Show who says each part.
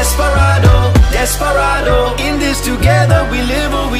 Speaker 1: desperado, desperado. In this together we live or